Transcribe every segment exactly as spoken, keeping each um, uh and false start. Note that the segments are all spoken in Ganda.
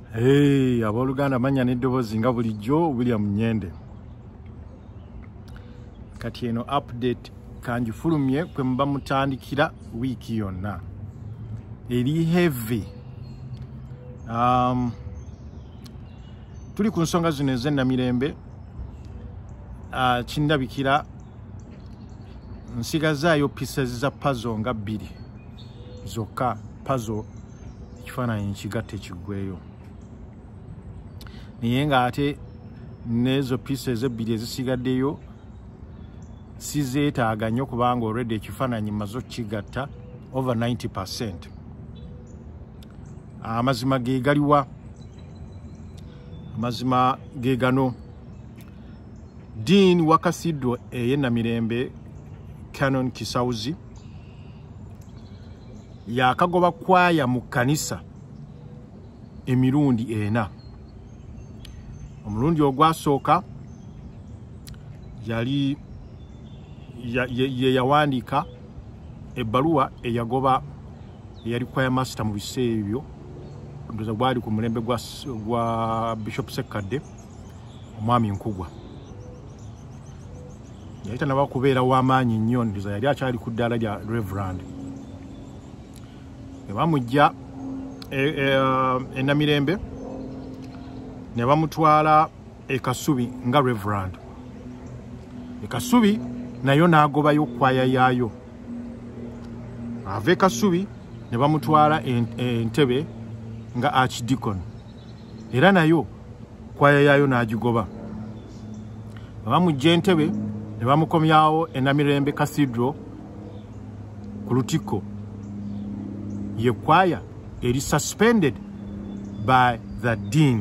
Hey, aboluganda manya n'eddoboozi nga bulijjo William Nyende. Kati eno update kanjifulumye kwe mba mutandikira wiiki yonna. Eri heavy. Um, tuli ku nsonga zino ez'ennamirembe. Uh, kindabikira nsigazaayo pieces za puzzle nga bbiri zokka puzzle ekifaananyi kigatte kiggweyo. Niye nga ate nezo pieces ebbiri ezisigaddeyo sizeetaaga nnyo kubanga already ekifaananyi mazo kigatta over ninety percent. Amazima ge galiwa, amazima ge gano. Dean wa Cathedral ey'ennamirembe Canon Kisawuzi yakagoba kwaya mu kkanisa emirundi ena. Omulundi ogwasooka yali ye yawandiika ebbaluwa eyagoba eyali kwaya master mu biseera ebyo ndoza gwali ku mulembe gwa, gwa Bishop Sekadde omwami Nkugwa. Yali tanaba kubeera w'amaanyi nnyo ndoza yali akyali ku ddaala lya Reverend. Ne bamujja ennamirembe e, e, ne bamutwala e Kasubi nga Reverend. E Kasubi nayo n'agobayo kwaya yaayo. Ava e Kasubi ne bamutwala Entebbe nga Archdeacon. Era nayo kwaya yaayo n'agigoba. Bamujja Entebbe ne bamukomyawo ennamirembe Cathedral ku Lutikko. Ye kwaya eri suspended by the dean.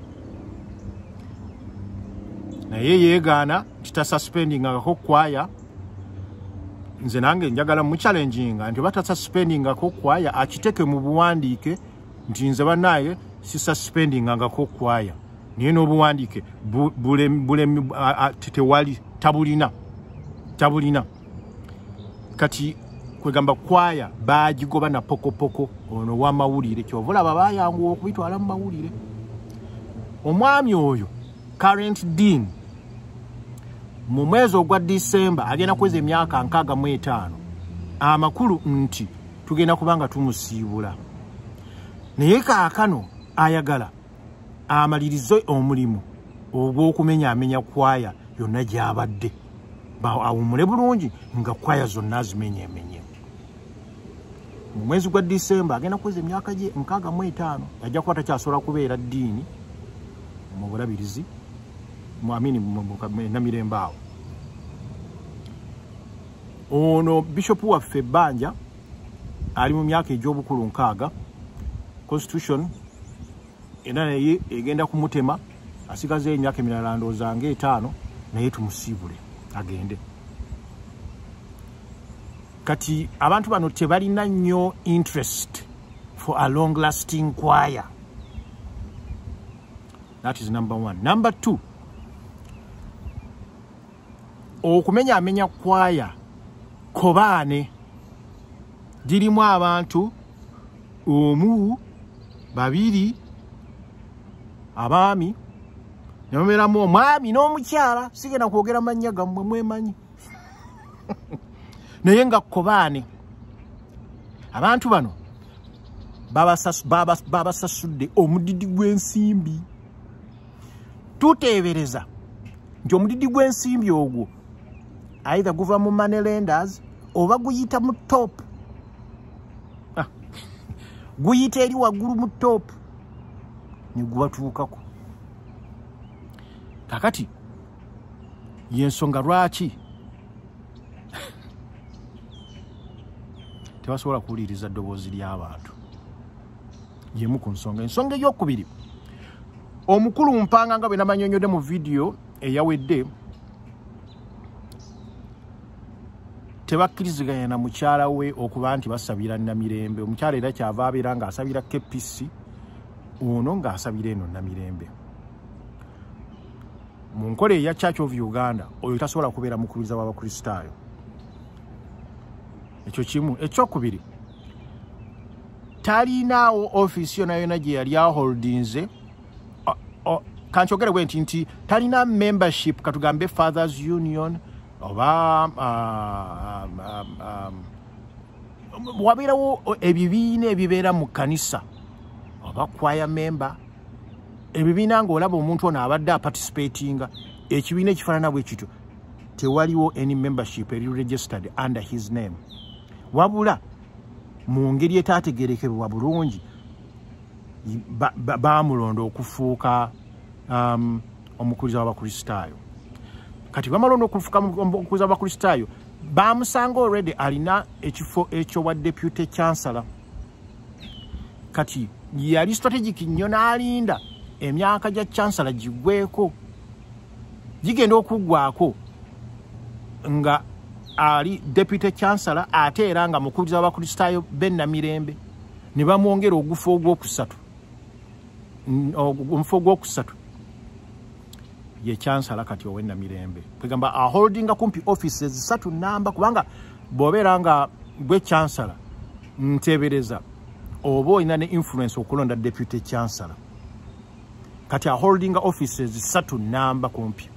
Naye yeegaana kita suspending ngako kwaya. Nze nange njagala mu challenging nti bata suspending ngako kwaya akiteke mu buwandiike nti nze banaye si suspending ngako kwaya. Niye n'obuwandiike bule bule tewali tabulina tabulina. Kati kwegamba kwaya baagigoba na poko poko ono wa mawulire kyovola baba yangu okubitwala mu mawulire. Omwami oyo current dean mu mwezi ogwa December agenda kweza emyaka nkaaga mu etaano. Amakulu nti tugenda kubanga tumusiibula. Naye kaakano ayagala amalirize omulimu ogw'okumenya amenya kwaya yonna gy'abadde awumule bulungi nga kwaya zonna zimenya emenye. Mu mwezi gwa December agenda kweza emyaka gye nkaaga mu etaano. Ajja kuba takyasobola kubeera ddiini mu bulabirizi mwamini ennamirembe awo. Ono Bishop waffe Banja ali mu myaka egy'obukulu nkaaga. Constitution era naye egenda kumutema asigaze emyaka emirala ndowooza nga etaano naye tumusiibule agende. Kati abantu bano tebalina nnyo interest for a long lasting choir. That is number one. Number two, okumenya amenya kwaya kobaane dirimu abantu omu babiri abaami nemeramu omwami n'omukyala sigenda kwogera mannya gammwe mwemanyi. Naye nga kobaane abantu bano babasasudde omudidi gw'ensimbi. Tuteebereza nti omudidi gw'ensimbi ogwo either guva mu money lenders oba guyita mu top. Ah. Guyita eri waggulu mu top ne gubatuukako. Kakati yensonga lwaki tebasobola kuwuliriza ddoboozi ly'abantu. Yemu ku nsonga. Ensonga ey'okubiri, omukulu Mpanga nga bwe namanyonyodde mu video eyawedde tebakkiriziganya na mukyala we okuba nti basabira Namirembe. Omukyala era kyava abeera ng'asabira K P C, ono ng'asabira eno Namirembe. Mu nkola eya Church of Uganda oyo tasobola kubeera mukubiriza w'Abakristaayo. Ekyo kimu. Ekyokubiri, talinaawo office yonna yonna gye yali aholdinze kankyogere bwe nti nti talina membership katugambe Fathers Union oba um, um, um, wabeerawo ebibiina ebibeera mu kanisa oba choir member ebibiina ng'olaba omuntu ono abadde aparticipatinga ekibiina ekifaanana bwe kityo tewaliwo any membership eri registered under his name wabula mu ngeri etaategerekebwa bulungi baamulonda okufuuka um, omukuliza w'abakristaayo kati bamalonda okufuuka omukuliza w'abakristaayo baamusanga already alina ekifo ekyo wa deputy chancellor kati yali strategic nnyo n'alinda emyaka gya chancellor gigweko gigenda okuggwako nga ali deputy chancellor ate era nga mukuliza w'abakristaayo Bennamirembe ne bamwongera ogufu ogwokusatu omufu ogwokusatu ye chancellor kati ow'Ennamirembe kwegamba aholdinga kumpi offices zisatu namba kubanga bw'obeera nga gwe chancellor nteebereza oba olina ne influence okulonda deputy chancellor kati aholdinga offices zisatu namba kumpi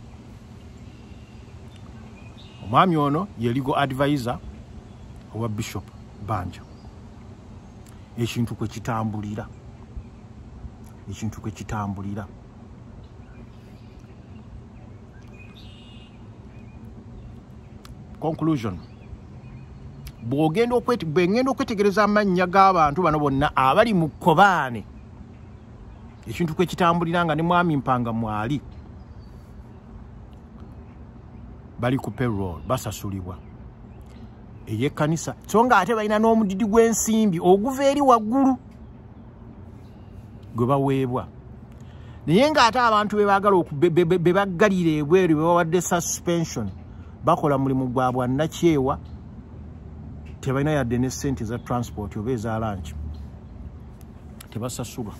omwami ono ye legal advisor owa Bishop Banja ekintu kwe kitambulira ekintu kwe kitambulira conclusion bw'ogenda bwengenda okwetegereza amannya g'abantu bano bonna abali mu kkobaane ekintu kwe kitambulira nga ne mwami Mpanga mwali bali ku payroll basasulibwa ey'ekkanisa so nga ate balina n'omudidi gw'ensimbi oguva eri waggulu gwe baweebwa naye ng'ate abantu be baagala be baggalira ebweru be bawadde suspension bakola mulimu gwa bwannakyewa tebalina yadde ne ssente za transport oba eza lunch tebasasulwa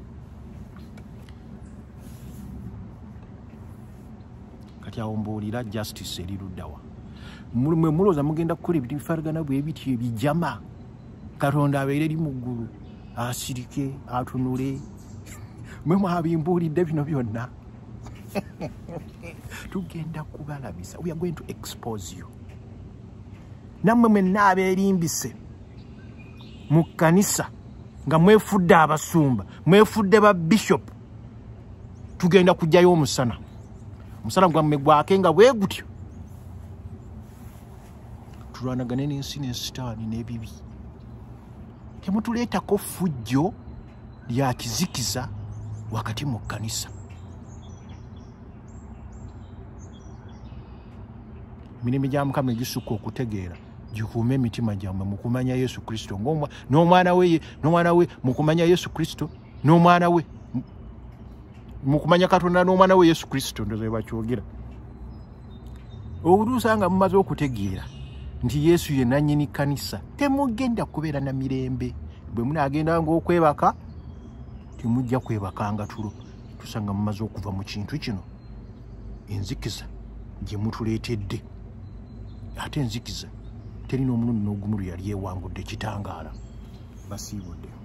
kati awo mbuulira justice eri luddawa mwe mulooza mugenda kukola ebintu bifaanagana bwe biti ebijama Katonda abeere eri mu ggulu asirike atunule mwe mwabimbuulidde bino byonna tugenda kubalabisa we are going to expose you nammwe mwenna abeerimbise mu kkanisa nga mwefudde abasumba mwefudde ba bishop tugenda kujjayo omusana omusana gwammwe gwake nga bwe gutyo tulwanagane n'ensi n'ensitaani n'ebibi temutuleetako fujjo lya kizikiza wakati mu kkanisa emirimu gya Mukama egisukka okutegeera gikuume emitima gyammwe mu kumanya Yesu Kristo n'omwana we n'omwana we mu kumanya Yesu Kristo n'omwana we mu kumanya Katonda n'omwana we Yesu Kristo ndoze bakyogera oluusa nga mumaze okutegeera nti Yesu ye nannyini kkanisa temugenda kubeera na mirembe bwe munaagenda ng'okwebaka temujja kwebakanga tulo tusanga mumaze okuva mu kintu kino enzikiza gye mutuleetedde ate enzikiza terina omulundi n'ogumu lwe yali ewangudde kitangaala basiibudde